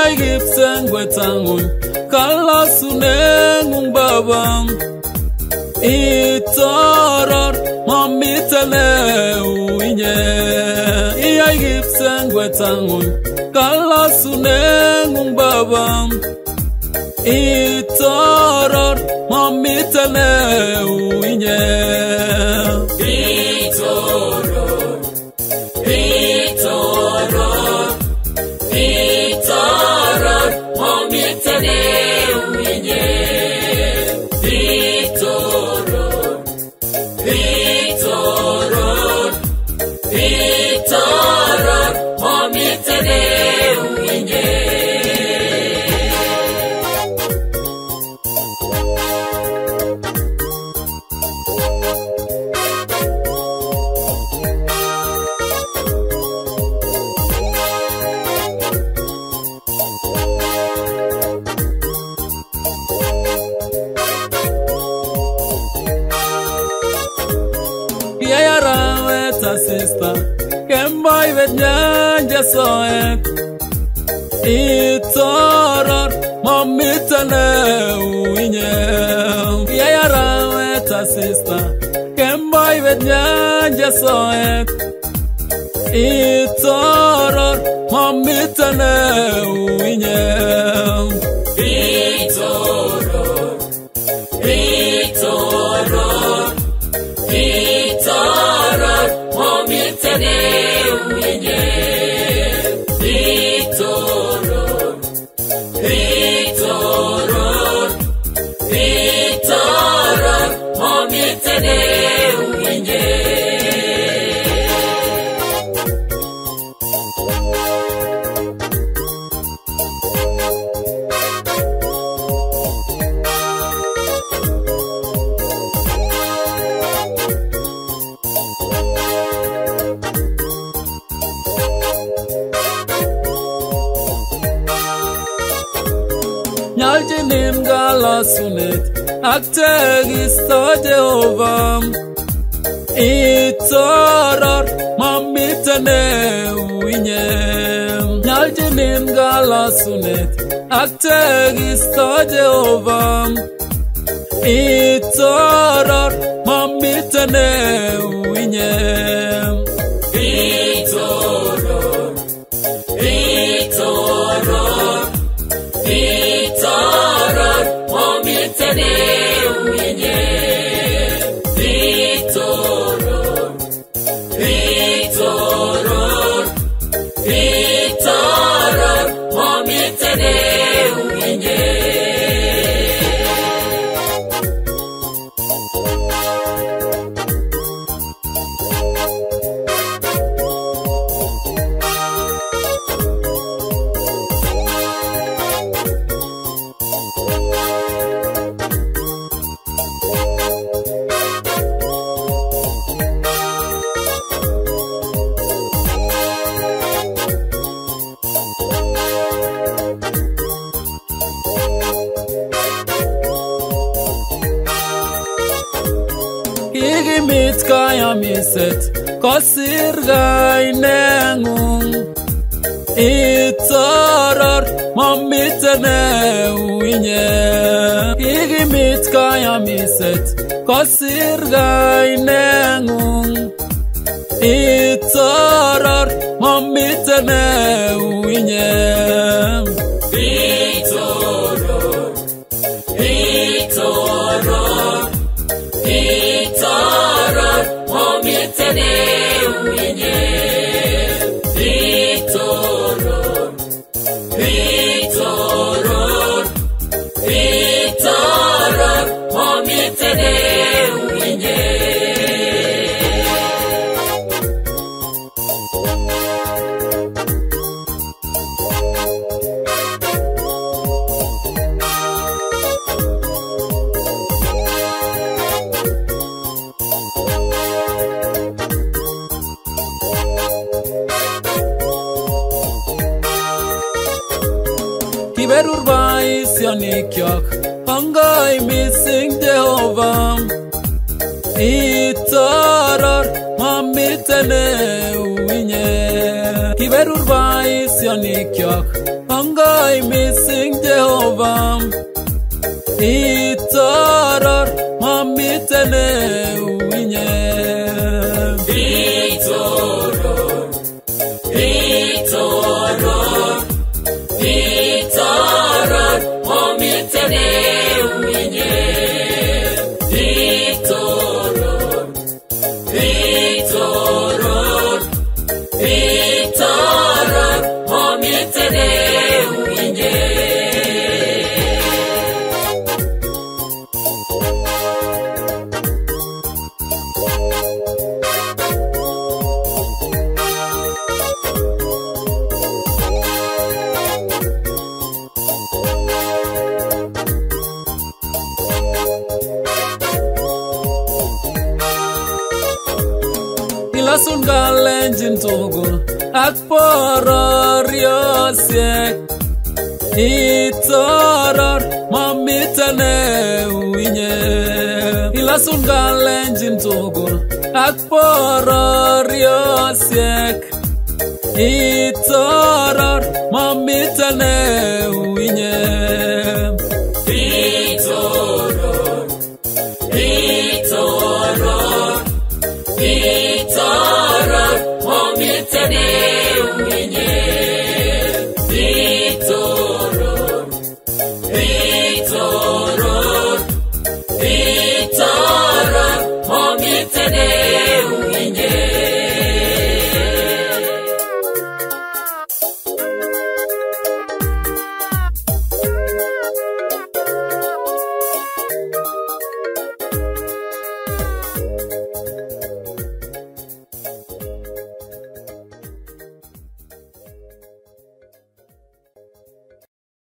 iyai kipsengwetangun kalasunengung babang itoror mamitene uinye iyai kipsengwetangun kalasunengung babang itoror mamitene uinye itoror itoror itoror mamitene uinye itoror itoror itoror mamitene uinye sister kembai vet nyanja soek itoror mamitane uinye yayara weta sister kembai vet nyanja soek itoror mamitane uinye itoror itoror itoror mamitene uinye itoror itoror itoror mamitene uinye Nyaljinim galasunet aktegisto Jehovah itoror mamitane uinye Nyaljinim galasunet aktegisto Jehovah itoror mamitane uinye itoror itoror itoror mamitene uinye itoror itoror itoror mamitene uinye Igimit kaya miset kosir gainengung itoror mamitene uinye Igimit kaya miset kosir gainengung itoror mamitene uinye itoror itoror itoror mamitene uinye itoror itoror itoror mamitene uinye Kiberur bai sionikyok Angai missing Jehovah itoror mamitene uinye Kiberur bai sionikyok Pangai missing Jehovah Itoror mamitene uinye Itoror Itoror Itoror mamitene uinye Itoror Itoror Itoror mamitene uinye Ilasun galenjin tugul ak poror yosiek Itoror mamitene uinye Ilasun galenjin tugul ak poror yosiek Itoror mamitene uinye